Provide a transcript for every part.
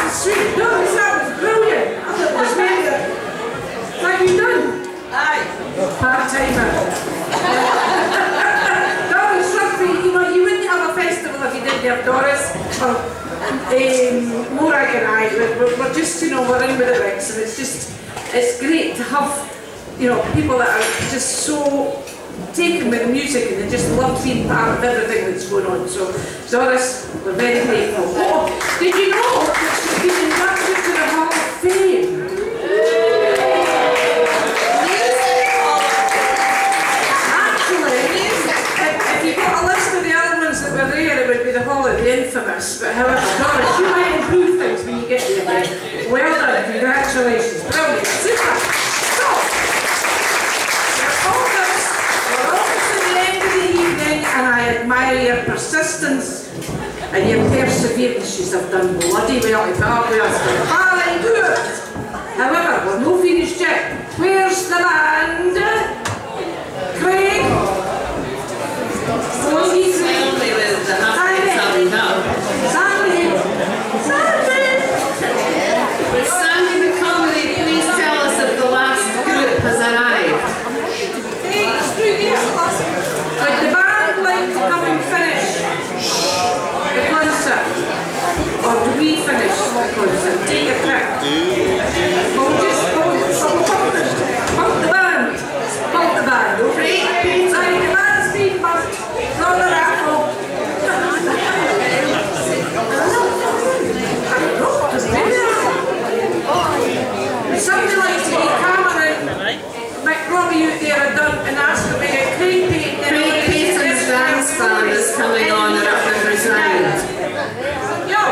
sweet. No, that was brilliant. I thought it was really good. What have you done? Aye. Part-timer. No, it's rugby. You know, you wouldn't have a festival if you didn't have Doris or Morag and I. We're just, you know, we're in with the Ricks, and it's great to have, you know, people that are just so taken with the music and they just love being part of everything that's going on. So, Doris, we're very grateful. Oh, did you know that she's been inducted to the Hall of Fame? Actually, if you got a list of the other ones that were there, it would be the Hall of the Infamous. But however, Doris, you might improve things when you get there, right? Well done, congratulations. Brilliant, super. So, and I admire your persistence and your perseverance. You have done bloody well to put up with us for 5 years. However, we're not finished yet. Where's the band? Craig? Sandy with the Sandy? Sandy McComedy, please tell us if the last group has arrived. Would the band like to come and finish the concert? Or do we finish the concert? Take a pick. We'll just pump the band. Pump the band, okay? Sorry, the band's being pumped. Not the raffle. Would somebody like to get Cameron McRobbie out there and ask him to get Craig Payton's dance band is coming on and up and resigned. Yo!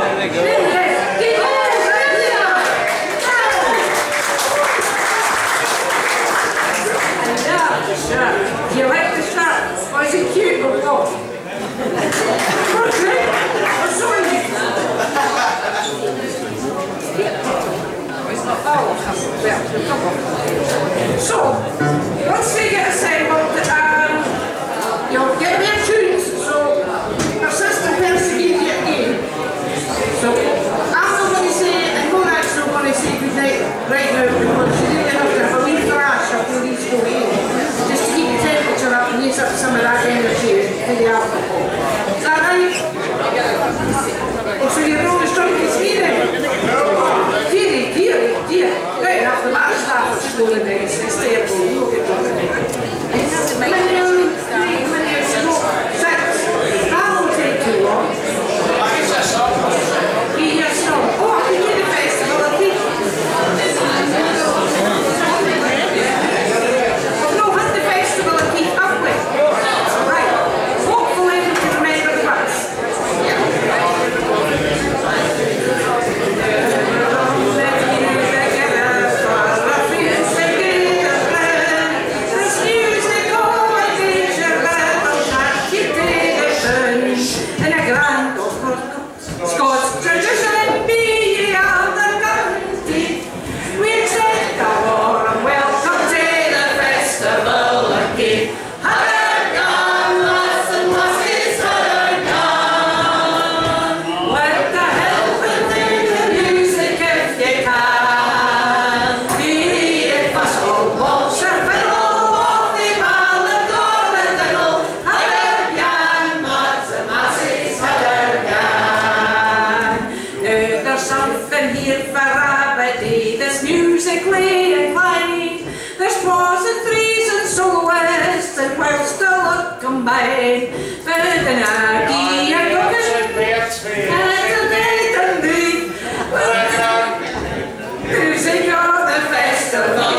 Do you like the shirt? Or is it cute or what? Okay. I'm sorry. So, once we get assembled, you'll get their tunes, so persist and persevere your game. So, I'm not going to say, and Morag's not going to say goodnight right now because you really have to have a wee flash after these go in, just to keep the temperature up and use up some of that energy for the alcohol. Is that right? Oh, so you're not as drunk as me then? Dear. Right, after the last half of school and it's terrible. You'll get drunk. That won't take too long. Yes, no. Oh, I can do the festival, I think. No, with the festival, I keep up with. Right. Hopefully we can remember the words. Combined, but an idea music of the festival.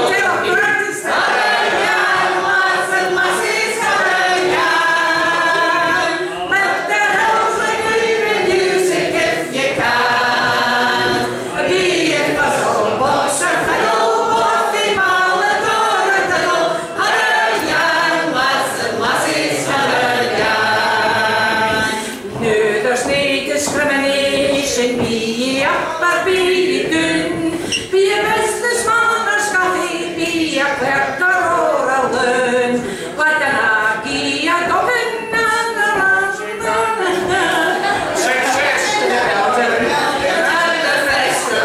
Success!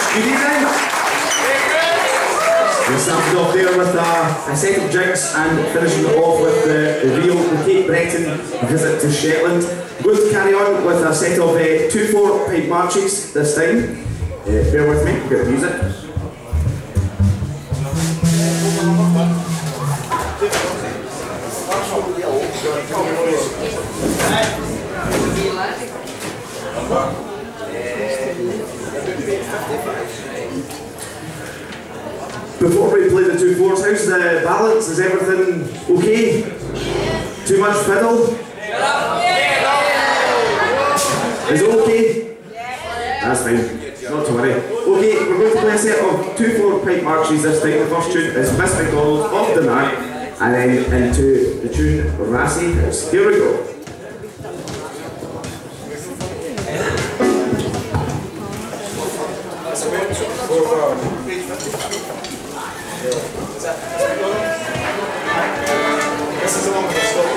Good evening. We started off there with a set of drinks and finishing it off with the Cape Breton visit to Shetland. We're going to carry on with a set of 2/4 pipe marches this time. Bear with me, we've got the music. Before we play the 2/4s, how's the balance? Is everything okay? Too much fiddle? Is it okay? That's fine, not to worry. Okay, we're going to play a set of 2/4 pipe marches this time. The first tune is Miss McDonald of the Mark, and then into the tune Rassy House. Here we go. This is the one with the stop.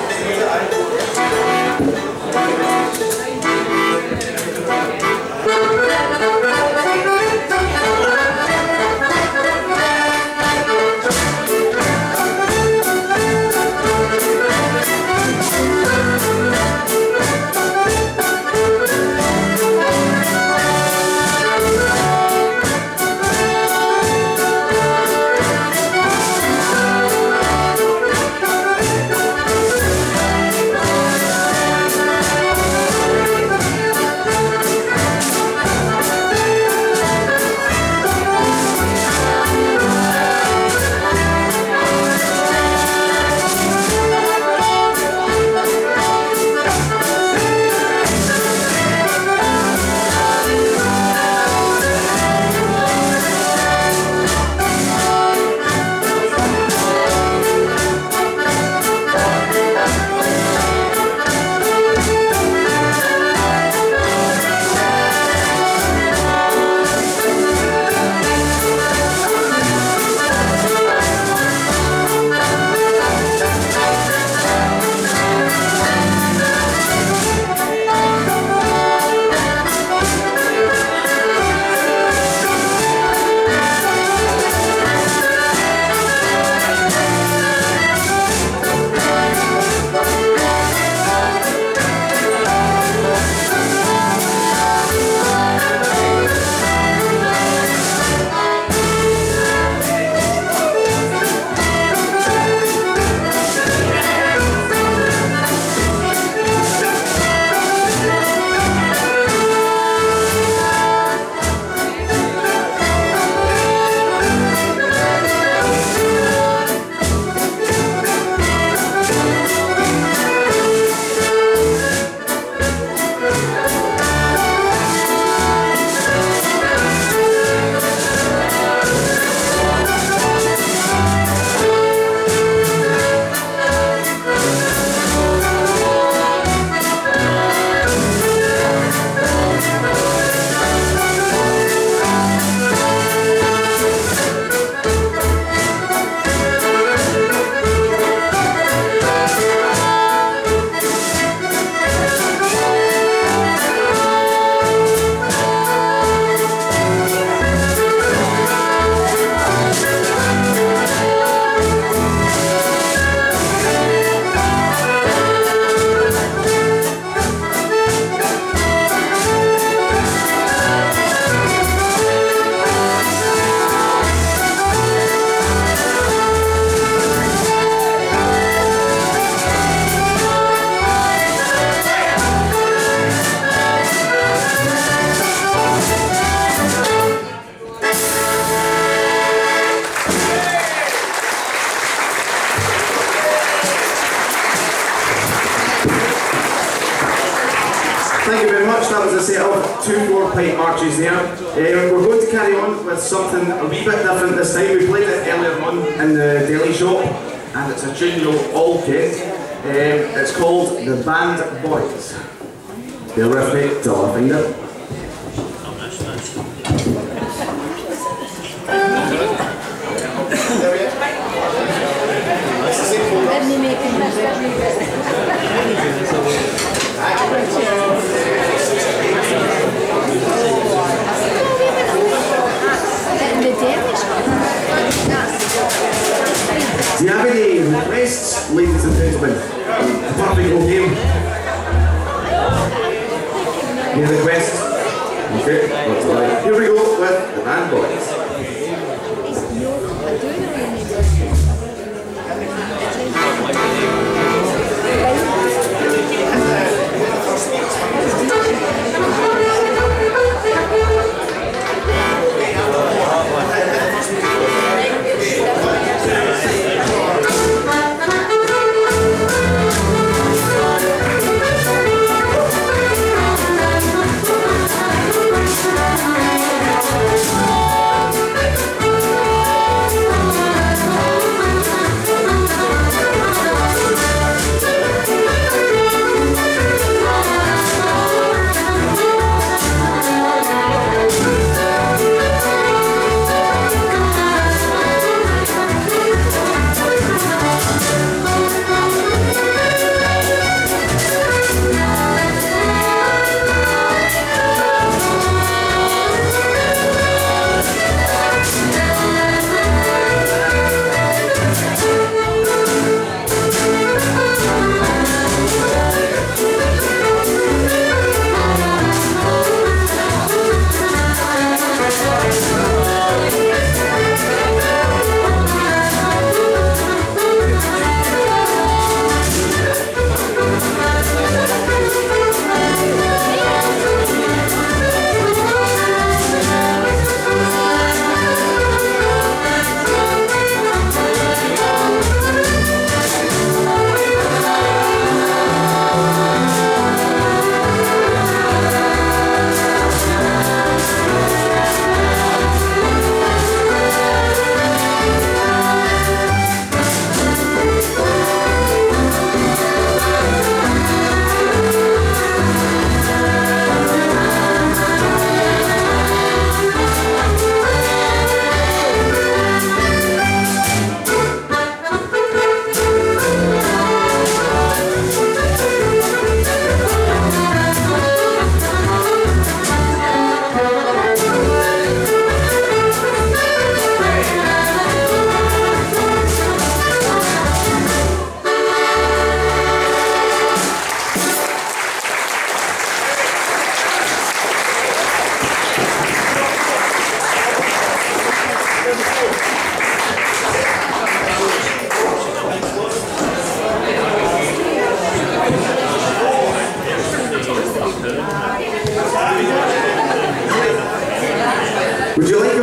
Thank you very much. That was a set of 2/4 pipe marches there. We're going to carry on with something a wee bit different this time. We played it earlier on in the deli shop, and it's a tune you'll all get. It's called The Band Boys. Bear with me till I find it.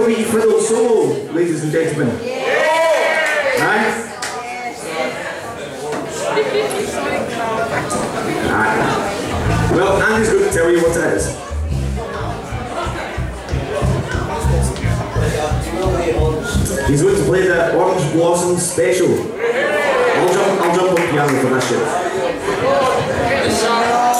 wee fiddle solo, ladies and gentlemen? Right? Right. Well, Andy's going to tell you what it is. He's going to play the Orange Blossom Special. I'll jump on piano for this shit.